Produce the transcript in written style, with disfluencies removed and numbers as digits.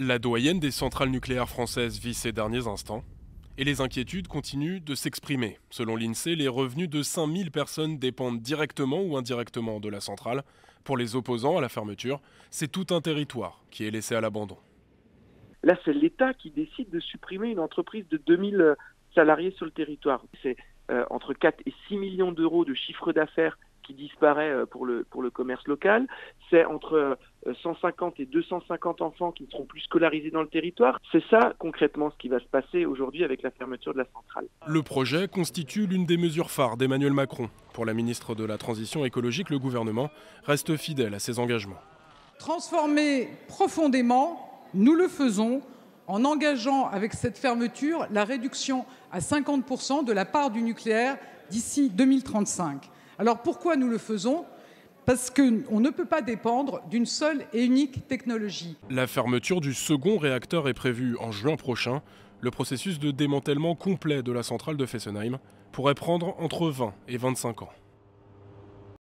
La doyenne des centrales nucléaires françaises vit ses derniers instants. Et les inquiétudes continuent de s'exprimer. Selon l'INSEE, les revenus de 5000 personnes dépendent directement ou indirectement de la centrale. Pour les opposants à la fermeture, c'est tout un territoire qui est laissé à l'abandon. Là, c'est l'État qui décide de supprimer une entreprise de 2000 salariés sur le territoire. C'est entre 4 et 6 millions d'euros de chiffre d'affaires qui disparaît pour le commerce local. C'est entre 150 et 250 enfants qui ne seront plus scolarisés dans le territoire. C'est ça, concrètement, ce qui va se passer aujourd'hui avec la fermeture de la centrale. Le projet constitue l'une des mesures phares d'Emmanuel Macron. Pour la ministre de la Transition écologique, le gouvernement reste fidèle à ses engagements. Transformer profondément, nous le faisons en engageant avec cette fermeture la réduction à 50% de la part du nucléaire d'ici 2035. Alors pourquoi nous le faisons ? Parce qu'on ne peut pas dépendre d'une seule et unique technologie. La fermeture du second réacteur est prévue en juin prochain. Le processus de démantèlement complet de la centrale de Fessenheim pourrait prendre entre 20 et 25 ans.